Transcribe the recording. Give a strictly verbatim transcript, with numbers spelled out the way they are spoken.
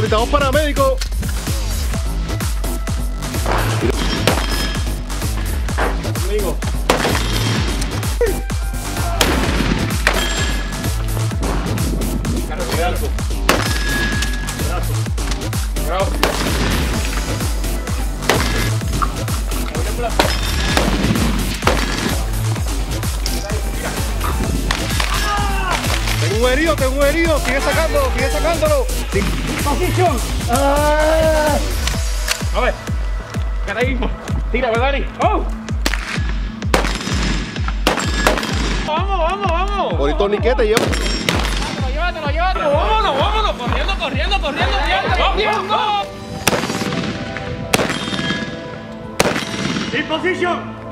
Necesitamos paramédicos. Conmigo. Carlos, cuidado. Brazo. Bravo. Tengo un herido, tengo un herido. Sigue sacándolo, sigue sacándolo. Posición. Ah. A ver. Caraísmo. Tira, Dani. ¡Oh! Vamos, vamos, vamos. Por el torniquete llevo. Llévatelo, llévatelo, llévatelo. Vámonos, vámonos. Corriendo, corriendo, corriendo. ¡Vamos! ¡In position!